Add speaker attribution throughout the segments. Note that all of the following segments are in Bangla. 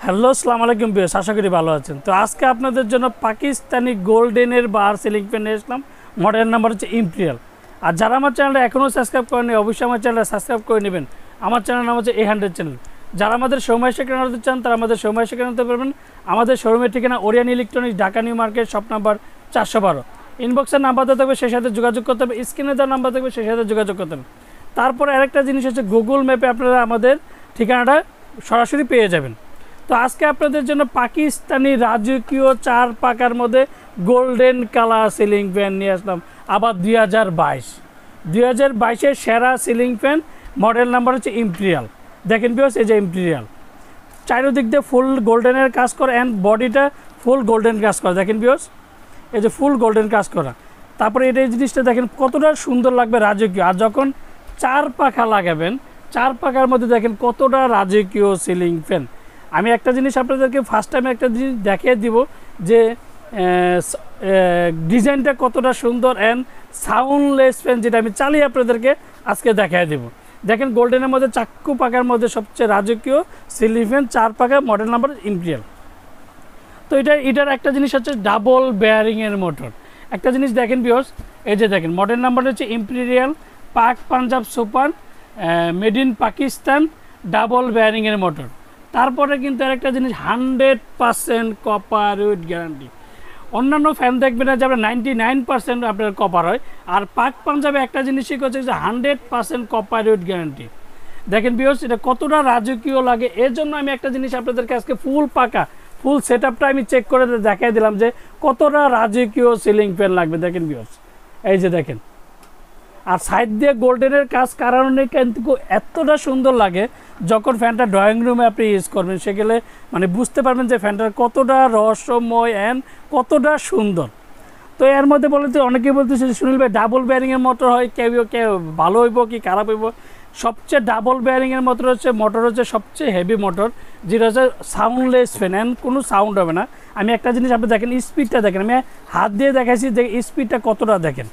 Speaker 1: হ্যালো আসসালামু আলাইকুম ভিউয়ার্স, আশা করি ভালো আছেন। তো আজকে আপনাদের জন্য পাকিস্তানি গোল্ডেনের বার সিলিং ফ্যান নিয়ে আসলাম। মডেল নাম্বার হচ্ছে ইম্পেরিয়াল। আর যারা আমার চ্যানেলটা এখনও সাবস্ক্রাইব করেনি অবশ্যই আমার চ্যানেলটা সাবস্ক্রাইব করে নেবেন। আমার চ্যানেল নাম হচ্ছে 800 চ্যানেল। যারা আমাদের সময় সেখানে আনতে চান তারা আমাদের সময় সেখানে আনতে পারবেন। আমাদের শোরুমের ঠিকানা Orient electronics, Dhaka new market, shop number 412। ইনবক্সের নাম্বার দেওয়া থাকবে, সেই সাথে যোগাযোগ করতে হবে। স্ক্রিনে দেওয়ার নাম্বার থাকবে, সেই সাথে যোগাযোগ করতে হবে। তারপরে আরেকটা জিনিস হচ্ছে গুগল ম্যাপে আপনারা আমাদের ঠিকানাটা সরাসরি পেয়ে যাবেন। তো আজকে আপনাদের জন্য পাকিস্তানি রাজকীয় 4 পাকার মধ্যে গোল্ডেন কালার সিলিং ফ্যান নিয়ে আসলাম। আবার 2022-এর সেরা সিলিং ফ্যান, মডেল নাম্বার হচ্ছে ইম্পেরিয়াল। দেখেন ভিউয়ার্স, এই যে ইম্পেরিয়াল চারিদিক দিয়ে ফুল গোল্ডেনের কাজ করে অ্যান্ড বডিটা ফুল গোল্ডেন কাজ করা। দেখেন ভিউয়ার্স, এই যে ফুল গোল্ডেন কাজ করা। তারপরে এই জিনিসটা দেখেন কতটা সুন্দর লাগবে, রাজকীয়। আর যখন 4 পাখা লাগাবেন, 4 পাখার মধ্যে দেখেন কতটা রাজকীয় সিলিং ফ্যান। আমি একটা জিনিস আপনাদেরকে ফার্স্ট টাইমে একটা জিনিস দেখিয়ে দিব যে ডিজাইনটা কতটা সুন্দর অ্যান্ড সাউন্ডলেস ফ্যান, যেটা আমি চালিয়ে আপনাদেরকে আজকে দেখিয়ে দেব। দেখেন গোল্ডেনের মধ্যে চাক্কু পাখার মধ্যে সবচেয়ে রাজকীয় সিলিং ফ্যান, 4 পাখা, মডেল নাম্বার ইম্পেরিয়াল। তো এটার একটা জিনিস হচ্ছে ডাবল বেয়ারিংয়ের মোটর। একটা জিনিস দেখেন ভিউয়ার্স, এই যে দেখেন মডেল নাম্বার হচ্ছে imperial Pak Punjab super, made in Pakistan, double বেয়ারিংয়ের মোটর। তারপরে কিন্তু আরেকটা জিনিস 100% কপার উইথ গ্যারান্টি। অন্যান্য ফ্যান দেখবেন না যে আপনার 99% আপনার কপার হয়, আর পাক পাঞ্জাবে একটা জিনিসই করছে যে 100% কপার উইথ গ্যারান্টি। দেখেন ভিউয়ার্স, এটা কতটা রাজকীয় লাগে। এর জন্য আমি একটা জিনিস আপনাদেরকে আজকে ফুল পাকা ফুল সেট আপটা আমি চেক করে দেখাই দিলাম যে কতটা রাজকীয় সিলিং ফ্যান লাগবে। দেখেন ভিউয়ার্স, এই যে দেখেন, আর সাইড দিয়ে গোল্ডেনের কাজ কারণে কিন্তু এতটা সুন্দর লাগে। যখন ফ্যানটা ড্রয়িং রুমে আপনি ইউজ করবেন সেগুলো মানে বুঝতে পারবেন যে ফ্যানটার কতটা রহস্যময় অ্যান্ড কতটা সুন্দর। তো এর মধ্যে বলতে অনেকেই বলতেছে সুনীল ভাই ডাবল বেয়ারিংয়ের মোটর হয়, কেউ ভালো হইব কি খারাপ হইব। সবচেয়ে ডাবল বেয়ারিংয়ের মোটর হচ্ছে সবচেয়ে হেভি মোটর, যেটা হচ্ছে সাউন্ডলেস ফ্যান অ্যান্ড কোনো সাউন্ড হবে না। আমি একটা জিনিস আপনি দেখেন, স্পিডটা দেখেন, আমি হাত দিয়ে দেখাইছি যে স্পিডটা কতটা দেখেন।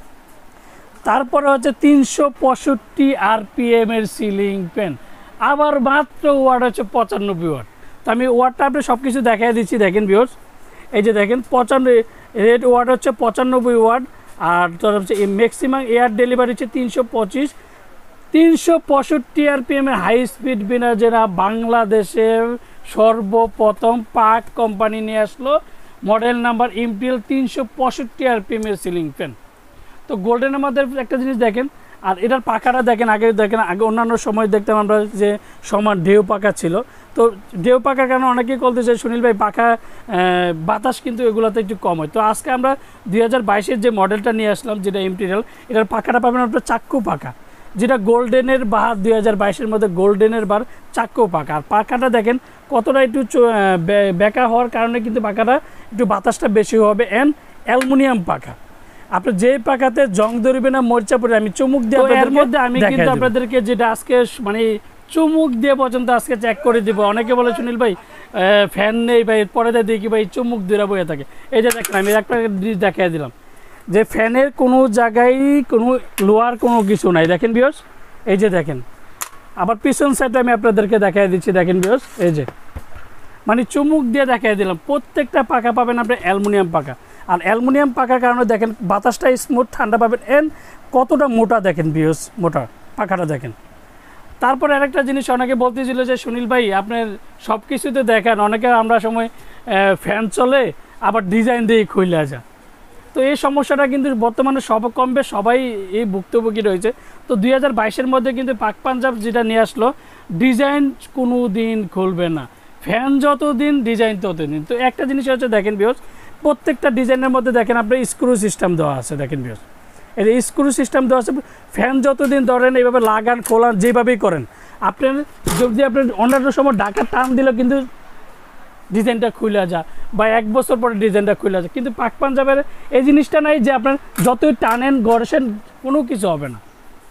Speaker 1: তারপরে হচ্ছে 365 RPM এর সিলিং ফ্যান, আবার মাত্র ওয়াট হচ্ছে 95 ওয়াট। তো আমি ওয়াটটা আপনি সব কিছু দেখাই দিচ্ছি। দেখেন ভিউয়ার্স, এই যে দেখেন 95 রেড ওয়াট হচ্ছে 95 ওয়াট। আর তোর হচ্ছে ম্যাক্সিমাম এয়ার ডেলিভারি হচ্ছে 325। 365 RPM এর হাই স্পিড বিনার, যেটা বাংলাদেশের সর্বপ্রথম পাক কোম্পানি নিয়ে আসলো। মডেল নাম্বার ইম্পেরিয়াল 365 RPM এর সিলিং ফ্যান। তো গোল্ডেনের মধ্যে একটা জিনিস দেখেন, আর এটার পাখাটা দেখেন। আগে অন্যান্য সময় দেখতাম আমরা যে সমান ঢেউ পাখা ছিল। তো ঢেউ পাখার কারণে অনেকেই বলতে চাই সুনীল ভাই পাখা বাতাস কিন্তু এগুলোতে একটু কম হয়। তো আজকে আমরা 2022-এর যে মডেলটা নিয়ে আসলাম, যেটা ইম্পেরিয়াল, এটার পাখাটা পাবেন আপনার চাক্কু পাখা, যেটা গোল্ডেনের বার 2022-এর মধ্যে গোল্ডেনের বার চাক্কু পাখা। আর পাখাটা দেখেন কতটা একটু বেঁকা হওয়ার কারণে কিন্তু পাখাটা একটু বাতাসটা বেশি হবে অ্যান্ড অ্যালুমিনিয়াম পাখা। আপনি যে পাখাতে জং ধরবে না, মরিচা পড়ে আমি চুমুক দিয়ে এর মধ্যে আমি কিন্তু আপনাদেরকে যেটা আজকে মানে চুমুক দিয়ে পর্যন্ত আজকে চেক করে দিব। অনেকে বলে সুনীল ভাই ফ্যান নেই ভাই, পরে দেখি ভাই চুমুক দিয়ে বয়ে থাকে। এই যে দেখেন আমি একটা জিনিস দেখাই দিলাম যে ফ্যানের কোনো জায়গায় কোনো লোয়ার কোনো কিছু নাই। দেখেন ভিউয়ার্স, এই যে দেখেন, আবার পিছন সাইডে আমি আপনাদেরকে দেখাই দিচ্ছি। দেখেন ভিউয়ার্স, এই যে মানে চুমুক দিয়ে দেখাই দিলাম। প্রত্যেকটা পাখা পাবেন আপনি অ্যালুমিনিয়াম পাখা। আর অ্যালুমিনিয়াম পাখার কারণে দেখেন বাতাসটা স্মুথ ঠান্ডা পাবেন অ্যান্ড কতটা মোটা দেখেন ভিউয়ার্স, মোটা পাখাটা দেখেন। তারপরে আরেকটা জিনিস অনেকে বলতেছিল যে সুনীল ভাই আপনার সব কিছুতে দেখেন, অনেকে আমরা সময় ফ্যান চলে আবার ডিজাইন দিয়ে খুলে আসা। তো এই সমস্যাটা কিন্তু বর্তমানে কমবে সবাই এই ভুক্তভোগী রয়েছে। তো 2022-এর মধ্যে কিন্তু পাক পাঞ্জাব যেটা নিয়ে আসলো, ডিজাইন কোনো দিন খুলবে না, ফ্যান যতদিন ডিজাইন ততদিন। তো একটা জিনিস হচ্ছে দেখেন ভিউয়ার্স, প্রত্যেকটা ডিজাইনের মধ্যে দেখেন আপনার স্ক্রু সিস্টেম দেওয়া আছে। দেখেন ভিউয়ার্স, এর স্ক্রু সিস্টেম দেওয়া আছে। ফ্যান যতদিন ধরেন এইভাবে লাগান খোলান যেভাবেই করেন, আপনার যদি আপনার অন্যান্য সময় ঢাকা টান দিলেও কিন্তু ডিজাইনটা খুলে যায়, বা 1 বছর পরে ডিজাইনটা খুলে যায়। কিন্তু পাক পাঞ্জাবের এই জিনিসটা নাই যে আপনার যতই টানেন ঘরেছেন কোনো কিছু হবে না।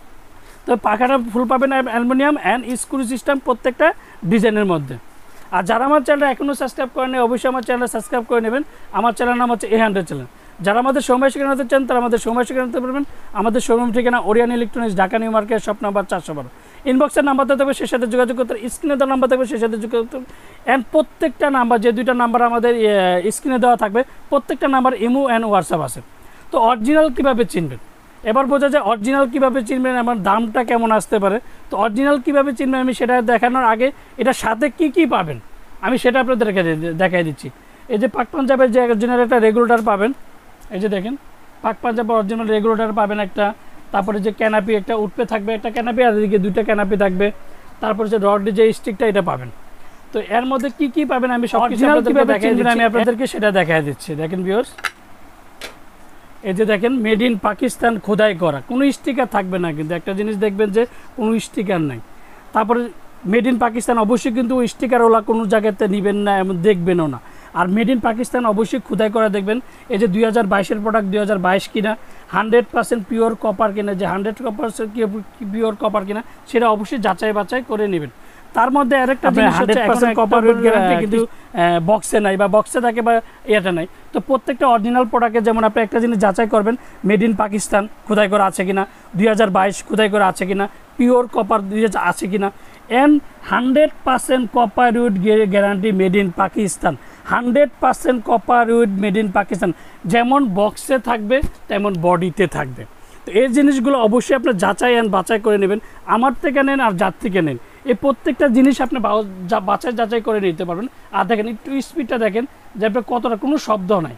Speaker 1: তো পাখাটা ফুল পাবেন অ্যালুমিনিয়াম অ্যান্ড স্ক্রু সিস্টেম প্রত্যেকটা ডিজাইনের মধ্যে। আর যারা আমার চ্যানেলটা এখনও সাবস্ক্রাইব করেন অবশ্যই আমার চ্যানেলটা সাবস্ক্রাইব করে নেবেন। আমার চ্যানেল নাম হচ্ছে 800 চ্যানেল। যারা আমাদের সময় সেখানে হতে চান তারা আমাদের সময় সেখানে হতে পারবেন। আমাদের শোরুম ঠিকানা Orient electronics, Dhaka new market, shop number 412। ইনবক্সের নাম্বারটা থাকবে, সেই সাথে যোগাযোগ করতে হবে। স্ক্রিনে দেওয়া নাম্বার থাকবে, সেই সাথে যোগাযোগ করতে হবে। অ্যান্ড প্রত্যেকটা নাম্বার, যে দুইটা নাম্বার আমাদের স্ক্রিনে দেওয়া থাকবে, প্রত্যেকটা নাম্বার ইমো অ্যান্ড হোয়াটসঅ্যাপ আছে। তো অরিজিনাল কীভাবে চিনবেন, এবার বোঝা যায় অরিজিনাল কীভাবে চিনবেন, আমার দামটা কেমন আসতে পারে। তো অরিজিনাল কীভাবে চিনবেন আমি সেটা দেখানোর আগে এটার সাথে কি কি পাবেন আমি সেটা আপনাদের দেখাই দিচ্ছি। এই যে পাক পাঞ্জাবের যে অরিজিনাল একটা রেগুলেটর পাবেন, এই যে দেখেন পাক পাঞ্জাবের অরিজিনাল রেগুলেটর পাবেন একটা। তারপরে যে ক্যানাপি একটা উঠপে থাকবে, একটা ক্যানাপি, আর এদিকে দুইটা ক্যানাপি থাকবে। তারপরে যে রড যে স্টিকটা এটা পাবেন। তো এর মধ্যে কি কি পাবেন আমি সব কিছু আমি আপনাদেরকে সেটা দেখাই দিচ্ছি। দেখেন ভিউয়ার্স, এই যে দেখেন মেড ইন পাকিস্তান খোদাই করা, কোনো স্টিকার থাকবে না, কিন্তু একটা জিনিস দেখবেন যে কোনো স্টিকার নাই। তারপরে মেড ইন পাকিস্তান অবশ্যই কিন্তু স্টিকারওয়ালা কোনো জায়গাতে নেবেন না, এমন দেখবেনও না। আর মেড ইন পাকিস্তান অবশ্যই খোদাই করা দেখবেন। এই যে 2022-এর প্রোডাক্ট 2022 কিনা, 100% পিওর কপার কিনা, যে 100% পিওর কপার কিনা সেটা অবশ্যই যাচাই বাছাই করে নেবেন। তার মধ্যে আরেকটা জিনিস হচ্ছে এখন কপার উড গ্যারান্টি কিন্তু বক্সে নাই, বা বক্সে থাকে বা এটা নাই। তো প্রত্যেকটা অরিজিনাল প্রোডাক্টে যেমন আপনি একটা জিনিস যাচাই করবেন, মেড ইন পাকিস্তান খোদাই করা আছে কিনা, 2022 খোদাই করা আছে কিনা, পিওর কপার আছে কিনা, and 100% copper with guarantee made in Pakistan, 100% copper with made in Pakistan, যেমন বক্সে থাকবে তেমন বডিতে থাকবে। তো এই জিনিসগুলো অবশ্যই আপনি যাচাই অ্যান্ড বাছাই করে নেবেন, আমার থেকে নেন আর যার থেকে নেন, এই প্রত্যেকটা জিনিস আপনি বাছাই যাচাই করে নিতে পারবেন। আর দেখেন একটু স্পিডটা দেখেন যে আপনার কতটা, কোনো শব্দ নাই,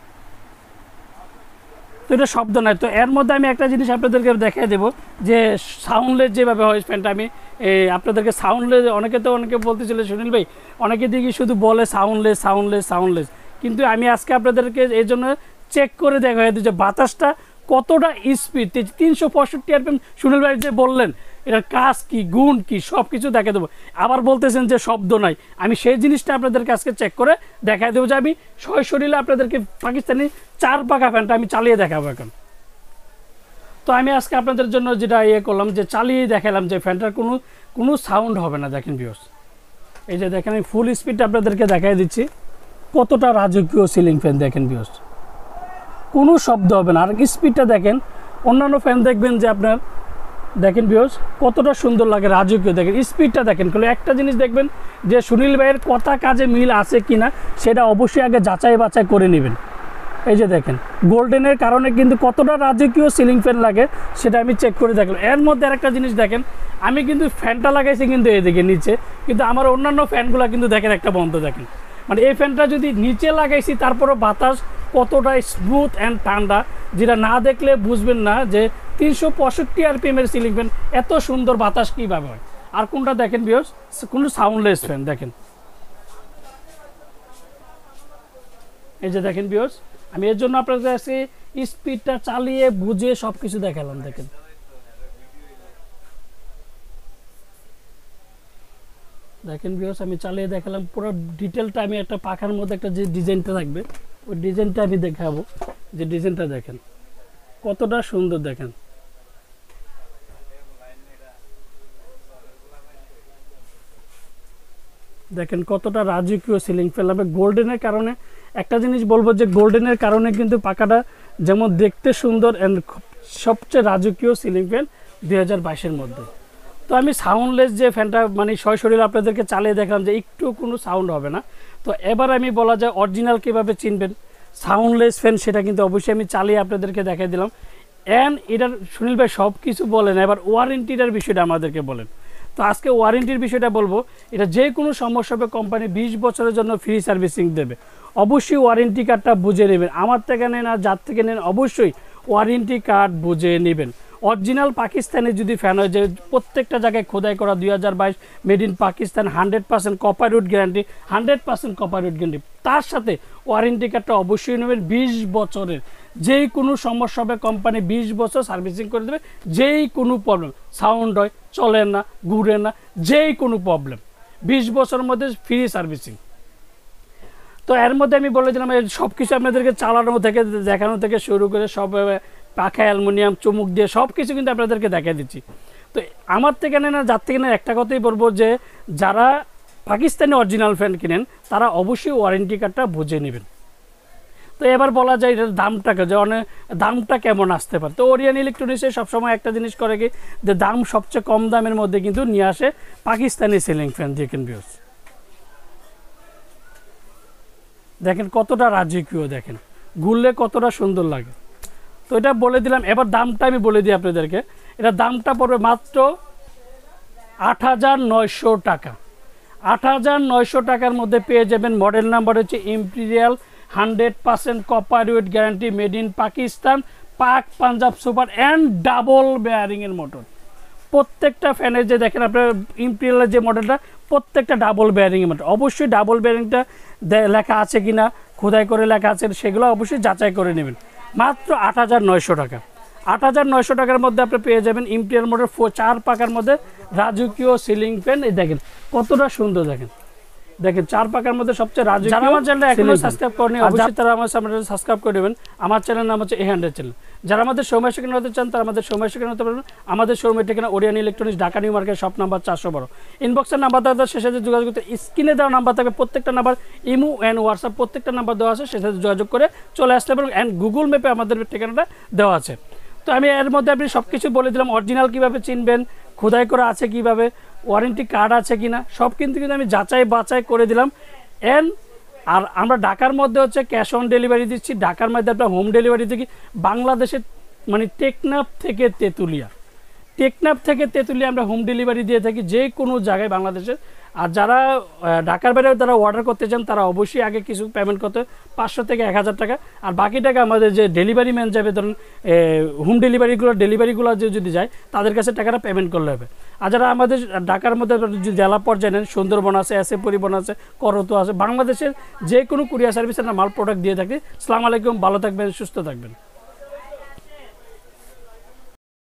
Speaker 1: তো এটা শব্দ নাই। তো এর মধ্যে আমি একটা জিনিস আপনাদেরকে দেখাই দেবো যে সাউন্ডলেস যেভাবে হয় ফ্যানটা, আমি আপনাদেরকে সাউন্ডলেস, অনেকে বলতেছিল সুনীল ভাই, অনেকে দিকে শুধু বলে সাউন্ডলেস সাউন্ডলেস সাউন্ডলেস, কিন্তু আমি আজকে আপনাদেরকে এই জন্য চেক করে দেখাই দিই যে বাতাসটা কতটা স্পিড, 365 RPM। সুনীল ভাই যে বললেন এটার কাজ কি, গুণ কি, সব কিছু দেখে দেবো। আবার বলতেছেন যে শব্দ নাই, আমি সেই জিনিসটা আপনাদেরকে আজকে চেক করে দেখাই দেবো যে আমি সশরীরে আপনাদেরকে পাকিস্তানি 4 পাকা ফ্যানটা আমি চালিয়ে দেখাবো এখন। তো আমি আজকে আপনাদের জন্য যেটা করলাম যে চালিয়ে দেখালাম যে ফ্যানটার কোনো সাউন্ড হবে না। দেখেন ভিউয়ার্স, এই যে দেখেন আমি ফুল স্পিডটা আপনাদেরকে দেখাই দিচ্ছি, কতটা রাজকীয় সিলিং ফ্যান। দেখেন ভিউয়ার্স, কোনো শব্দ হবে না। আর স্পিডটা দেখেন, অন্যান্য ফ্যান দেখবেন যে আপনার, দেখেন ভিউয়ার্স কতটা সুন্দর লাগে, রাজকীয়। দেখেন স্পিডটা দেখেন। কিন্তু একটা জিনিস দেখবেন যে সুনীল ভাইয়ের কথা কাজে মিল আছে কিনা সেটা অবশ্যই আগে যাচাই বাছাই করে নেবেন। এই যে দেখেন গোল্ডেনের কারণে কিন্তু কতটা রাজকীয় সিলিং ফ্যান লাগে সেটা আমি চেক করে দেখলাম। এর মধ্যে আরেকটা জিনিস দেখেন, আমি কিন্তু ফ্যানটা লাগাইছি কিন্তু এদিকে নিচে, কিন্তু আমার অন্যান্য ফ্যানগুলো কিন্তু দেখেন একটা বন্ধ। দেখেন মানে এই ফ্যানটা যদি নিচে লাগাইছি তারপরও বাতাস কতটা স্মুথ অ্যান্ড ঠান্ডা, যেটা না দেখলে বুঝবেন না যে 365 RPM এর সিলিং ফ্যান এত সুন্দর বাতাস কীভাবে হয়। আর কোনটা দেখেন ভিউয়ার্স, কোনো সাউন্ডলেস ফ্যান। দেখেন এই যে দেখেন ভিউয়ার্স, আমি এর জন্য আপনাদের কাছে স্পিডটা চালিয়ে বুঝে সব কিছু দেখালাম। দেখেন দেখেন ভিউয়ার্স, আমি চালিয়ে দেখালাম পুরো ডিটেলটা। আমি একটা পাখার মধ্যে একটা যে ডিজাইনটা থাকবে ওই ডিজাইনটা আমি দেখাবো, যে ডিজাইনটা দেখেন কতটা সুন্দর। দেখেন দেখেন কতটা রাজকীয় সিলিং ফ্যান। আমি গোল্ডেনের কারণে একটা জিনিস বলবো যে গোল্ডেনের কারণে কিন্তু পাখাটা যেমন দেখতে সুন্দর অ্যান্ড সবচেয়ে রাজকীয় সিলিং ফ্যান 2022-এর মধ্যে। তো আমি সাউন্ডলেস যে ফ্যানটা মানে সশরীরে আপনাদেরকে চালিয়ে দেখলাম যে একটু কোনো সাউন্ড হবে না। তো এবার আমি বলা যায় অরিজিনাল কীভাবে চিনবেন সাউন্ডলেস ফ্যান, সেটা কিন্তু অবশ্যই আমি চালিয়ে আপনাদেরকে দেখাই দিলাম। অ্যান্ড এটার সুনীল ভাই সব কিছু বলেন, এবার ওয়ারেন্টিটার বিষয়টা আমাদেরকে বলেন। তো আজকে ওয়ারেন্টির বিষয়টা বলবো, এটা যে কোনো সমস্যা হবে কোম্পানি 20 বছরের জন্য ফ্রি সার্ভিসিং দেবে। অবশ্যই ওয়ারেন্টি কার্ডটা বুঝে নেবেন, আমার থেকে নেন আর যার থেকে নেন অবশ্যই ওয়ারেন্টি কার্ড বুঝে নেবেন। অরিজিনাল পাকিস্তানি যদি ফ্যান হয়, যে প্রত্যেকটা জায়গায় খোদাই করা 2022 made in Pakistan, 100% copper with guarantee, 100% copper with guarantee, তার সাথে ওয়ারেন্টি কার্ডটা অবশ্যই নেবেন 20 বছরের। যেই কোনো সমস্যা হবে কোম্পানি 20 বছর সার্ভিসিং করে দেবে। যেই কোনো প্রবলেম, সাউন্ড হয়, চলে না, ঘুরে না, যেই কোনো প্রবলেম 20 বছরের মধ্যে ফ্রি সার্ভিসিং। তো এর মধ্যে আমি বলে দিলাম সব কিছু আপনাদেরকে চালানো থেকে দেখানো থেকে শুরু করে সব পাখা, অ্যালুমিনিয়াম, চুমুক দিয়ে সব কিছু কিন্তু আপনাদেরকে দেখা দিচ্ছি। তো আমার থেকে নেন আর যার থেকে নেন একটা কথাই বলবো যে যারা পাকিস্তানি অরিজিনাল ফ্যান কিনেন তারা অবশ্যই ওয়ারেন্টি কার্ডটা বুঝে নেবেন। তো এবার বলা যায় এটার দামটাকে যে অনেক দামটা কেমন আসতে পারে। তো ওরিয়েন্ট ইলেকট্রনিক্সে সবসময় একটা জিনিস করে কি, যে দাম সবচেয়ে কম দামের মধ্যে কিন্তু নিয়ে আসে পাকিস্তানি সিলিং ফ্যান। দেখেন কতটা রাজকীয়, দেখেন ঘুরলে কতটা সুন্দর লাগে। তো এটা বলে দিলাম। এবার দামটা আমি বলে দিই আপনাদেরকে। এটা দামটা পড়বে মাত্র 8,900 টাকা। 8,900 টাকার মধ্যে পেয়ে যাবেন। মডেল নাম্বার হচ্ছে imperial, 100% copper with guarantee, made in Pakistan, Pak Punjab super and double বেয়ারিংয়ের মোটর। প্রত্যেকটা ফ্যানের যে দেখেন আপনার ইম্পিরিয়ালের যে মডেলটা, প্রত্যেকটা ডাবল বেয়ারিংয়ের মোটর। অবশ্যই ডাবল বেয়ারিংটা লেখা আছে কিনা, খোদাই করে লেখা আছে, সেগুলো অবশ্যই যাচাই করে নেবেন। মাত্র 8,900 টাকা। 8,900 টাকার মধ্যে আপনি পেয়ে যাবেন ইম্পিরিয়াল মোটর 4 পাকার মধ্যে রাজকীয় সিলিং ফ্যান। এই দেখেন কতটা সুন্দর, দেখেন 4 পাকার মধ্যে সবচেয়ে রাজকীয়। যারা আমার চ্যানেলটা এখনো সাবস্ক্রাইব করেনি অবশ্যই তারা আমার চ্যানেলটা সাবস্ক্রাইব করে দেবেন। আমার চ্যানেলের নাম হচ্ছে A100 চ্যানেল। যারা আমাদের শোরুমে সেখানে হতে চান তারা আমাদের শোরুমে সেখানে হতে পারবেন। আমাদের শোরুমের ঠিকানা Orient electronics, Dhaka new market, shop number 412। ইনবক্সের নাম্বার দেওয়া, সে সাথে যোগাযোগ করতে স্ক্রিনে দেওয়া নাম্বার থাকবে। প্রত্যেকটা নাম্বার ইমো অ্যান্ড হোয়াটসঅ্যাপ প্রত্যেকটা নাম্বার দেওয়া আছে, সে সাথে যোগাযোগ করে চলে আসতে পারবেন। অ্যান্ড গুগল ম্যাপে আমাদের ঠিকানাটা দেওয়া আছে। তো আমি এর মধ্যে আপনি সব কিছু বলে দিলাম। অরিজিনাল কীভাবে চিনবেন, খোদাই করা আছে কীভাবে, ওয়ারেন্টি কার্ড আছে কিনা, সব কিন্তু আমি যাচাই বাছাই করে দিলাম। আর আমরা ঢাকার মধ্যে হচ্ছে ক্যাশ অন ডেলিভারি দিচ্ছি। ঢাকার মধ্যে আপনার হোম ডেলিভারি দিচ্ছি বাংলাদেশের মানে টেকনাফ থেকে তেঁতুলিয়া আমরা হোম ডেলিভারি দিয়ে থাকি যে কোনো জায়গায় বাংলাদেশের। আর যারা ঢাকার বাইরে তারা অর্ডার করতে চান তারা অবশ্যই আগে কিছু পেমেন্ট করতে 500 থেকে 1,000 টাকা। আর বাকি টাকা আমাদের যে ডেলিভারি ম্যান যাবে, ধরুন হোম ডেলিভারিগুলো যদি যায় তাদের কাছে টাকাটা পেমেন্ট করলে হবে। আর যারা আমাদের ঢাকার মধ্যে জেলা পর্যায়ে নেন, সুন্দরবন আছে, এসএ পরিবহন আছে, করতো আছে, বাংলাদেশের যে কোনো কুরিয়ার সার্ভিসের মাল প্রোডাক্ট দিয়ে থাকি। আসসালামু আলাইকুম, ভালো থাকবেন, সুস্থ থাকবেন।